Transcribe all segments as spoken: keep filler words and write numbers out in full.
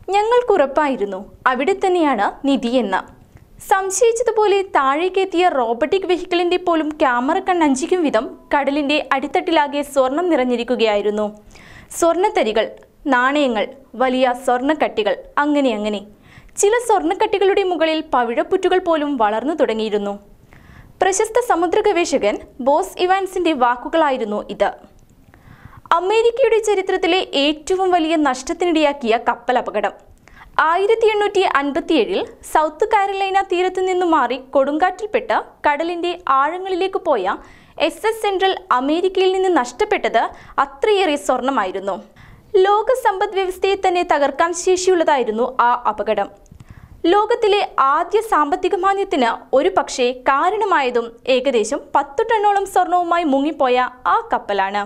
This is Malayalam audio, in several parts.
ഞങ്ങൾക്കുറപ്പായിരുന്നു അവിടെ തന്നെയാണ് നിധിയെന്ന്. സംശയിച്ചതുപോലെ താഴേക്കെത്തിയ റോബോട്ടിക് വെഹിക്കിളിന്റെ പോലും ക്യാമറ കണ്ണഞ്ചിക്കും വിധം കടലിന്റെ അടിത്തട്ടിലാകെ സ്വർണം നിറഞ്ഞിരിക്കുകയായിരുന്നു. സ്വർണ്ണത്തരികൾ, നാണയങ്ങൾ, വലിയ സ്വർണ്ണക്കട്ടികൾ, അങ്ങനെ അങ്ങനെ. ചില സ്വർണ്ണക്കട്ടികളുടെ മുകളിൽ പവിഴപ്പുറ്റുകൾ പോലും വളർന്നു തുടങ്ങിയിരുന്നു. പ്രശസ്ത സമുദ്ര ഗവേഷകൻ ബോസ് ഇവാൻസിന്റെ വാക്കുകളായിരുന്നു ഇത്. അമേരിക്കയുടെ ചരിത്രത്തിലെ ഏറ്റവും വലിയ നഷ്ടത്തിനിടയാക്കിയ കപ്പൽ അപകടം. ആയിരത്തി എണ്ണൂറ്റി അൻപത്തിയേഴിൽ സൗത്ത് കാരലൈന തീരത്തു നിന്നു മാറി കൊടുങ്കാറ്റിൽപ്പെട്ട് കടലിന്റെ ആഴങ്ങളിലേക്ക് പോയ എസ് എസ് സെൻട്രൽ അമേരിക്കയിൽ നിന്ന് നഷ്ടപ്പെട്ടത് അത്രയേറെ സ്വർണമായിരുന്നു. ലോക സമ്പദ് വ്യവസ്ഥയെ തന്നെ തകർക്കാൻ ശേഷിയുള്ളതായിരുന്നു ആ അപകടം. ലോകത്തിലെ ആദ്യ സാമ്പത്തിക മാന്ദ്യത്തിന് ഒരു പക്ഷേ കാരണമായതും ഏകദേശം പത്തു ടണ്ണോളം സ്വർണവുമായി മുങ്ങിപ്പോയ ആ കപ്പലാണ്.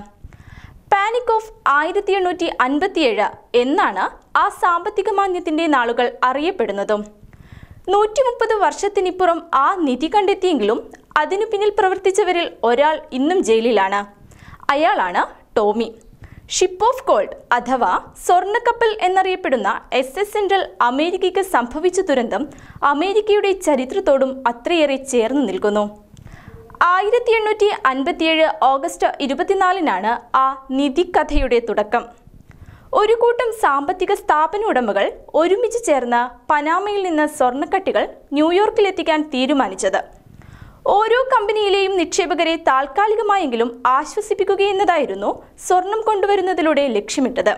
പാനിക് ഓഫ് ആയിരത്തി എണ്ണൂറ്റി അൻപത്തിയേഴ് എന്നാണ് ആ സാമ്പത്തിക മാന്ദ്യത്തിന്റെ നാളുകൾ അറിയപ്പെടുന്നതും. നൂറ്റി മുപ്പത് വർഷത്തിനിപ്പുറം ആ നിധി കണ്ടെത്തിയെങ്കിലും അതിനു പിന്നിൽ പ്രവർത്തിച്ചവരിൽ ഒരാൾ ഇന്നും ജയിലിലാണ്. അയാളാണ് ടോമി. ഷിപ്പ് ഓഫ് ഗോൾഡ് അഥവാ സ്വർണ്ണക്കപ്പൽ എന്നറിയപ്പെടുന്ന എസ് എസ് സെൻട്രൽ അമേരിക്കയ്ക്ക് സംഭവിച്ച ദുരന്തം അമേരിക്കയുടെ ചരിത്രത്തോടും അത്രയേറെ ചേർന്ന് നിൽക്കുന്നു. ആയിരത്തി എണ്ണൂറ്റി അൻപത്തിയേഴ് ഓഗസ്റ്റ് ഇരുപത്തിനാലിനാണ് ആ നിധിക്കഥയുടെ തുടക്കം. ഒരു കൂട്ടം സാമ്പത്തിക സ്ഥാപന ഉടമകൾ ഒരുമിച്ച് ചേർന്ന് പനാമയിൽ നിന്ന് സ്വർണ്ണക്കട്ടികൾ ന്യൂയോർക്കിലെത്തിക്കാൻ തീരുമാനിച്ചത്. ഓരോ കമ്പനിയിലെയും നിക്ഷേപകരെ താൽക്കാലികമായെങ്കിലും ആശ്വസിപ്പിക്കുകയെന്നതായിരുന്നു സ്വർണം കൊണ്ടുവരുന്നതിലൂടെ ലക്ഷ്യമിട്ടത്.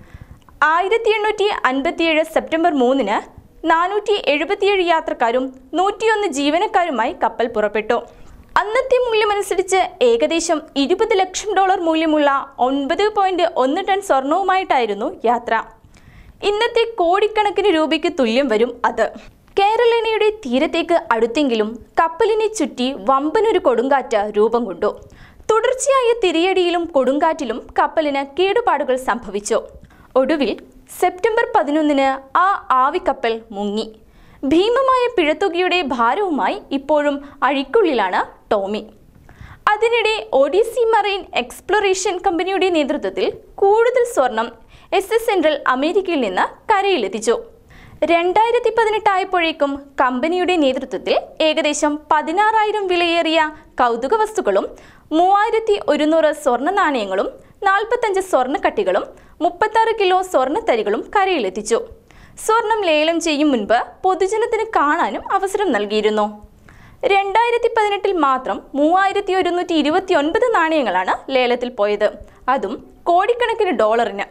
ആയിരത്തി എണ്ണൂറ്റി അൻപത്തിയേഴ് സെപ്റ്റംബർ മൂന്നിന് നാനൂറ്റി എഴുപത്തിയേഴ് യാത്രക്കാരും നൂറ്റിയൊന്ന് ജീവനക്കാരുമായി കപ്പൽ പുറപ്പെട്ടു. അന്നത്തെ മൂല്യമനുസരിച്ച് ഏകദേശം ഇരുപത് ലക്ഷം ഡോളർ മൂല്യമുള്ള ഒൻപത് പോയിന്റ് ഒന്ന് ടൺ സ്വർണവുമായിട്ടായിരുന്നു യാത്ര. ഇന്നത്തെ കോടിക്കണക്കിന് രൂപയ്ക്ക് തുല്യം വരും അത്. കാരലൈനയുടെ തീരത്തേക്ക് അടുത്തെങ്കിലും കപ്പലിനെ ചുറ്റി വമ്പനൊരു കൊടുങ്കാറ്റ് രൂപം കൊണ്ടു. തുടർച്ചയായ തിരയടിയിലും കൊടുങ്കാറ്റിലും കപ്പലിന് കേടുപാടുകൾ സംഭവിച്ചു. ഒടുവിൽ സെപ്റ്റംബർ പതിനൊന്നിന് ആ ആവിക്കപ്പൽ മുങ്ങി. ഭീമമായ പിഴത്തുകയുടെ ഭാരവുമായി ഇപ്പോഴും അഴിക്കുള്ളിലാണ് ടോമി. അതിനിടെ ഒഡീസി മറൈൻ എക്സ്പ്ലോറേഷൻ കമ്പനിയുടെ നേതൃത്വത്തിൽ കൂടുതൽ സ്വർണം എസ് എസ് സെൻട്രൽ അമേരിക്കയിൽ നിന്ന് കരയിലെത്തിച്ചു. രണ്ടായിരത്തി പതിനെട്ടായപ്പോഴേക്കും കമ്പനിയുടെ നേതൃത്വത്തിൽ ഏകദേശം പതിനാറായിരം വിലയേറിയ കൗതുക വസ്തുക്കളും മൂവായിരത്തി ഒരുന്നൂറ് സ്വർണ്ണ നാണയങ്ങളും നാൽപ്പത്തഞ്ച് സ്വർണ്ണക്കട്ടികളും മുപ്പത്താറ് കിലോ സ്വർണ്ണത്തരികളും കരയിലെത്തിച്ചു. സ്വർണം ലേലം ചെയ്യും മുൻപ് പൊതുജനത്തിന് കാണാനും അവസരം നൽകിയിരുന്നു. രണ്ടായിരത്തി പതിനെട്ടിൽ മാത്രം മൂവായിരത്തി ഒരുന്നൂറ്റി ഇരുപത്തി ഒൻപത് നാണയങ്ങളാണ് ലേലത്തിൽ പോയത്, അതും കോടിക്കണക്കിന് ഡോളറിന്.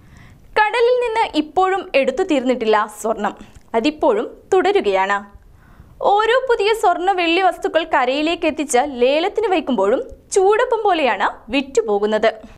കടലിൽ നിന്ന് ഇപ്പോഴും എടുത്തു തീർന്നിട്ടില്ല സ്വർണം, അതിപ്പോഴും തുടരുകയാണ്. ഓരോ പുതിയ സ്വർണ്ണ വെള്ളി വസ്തുക്കൾ കരയിലേക്ക് എത്തിച്ച് ലേലത്തിന് വയ്ക്കുമ്പോഴും ചൂടപ്പം പോലെയാണ് വിറ്റുപോകുന്നത്.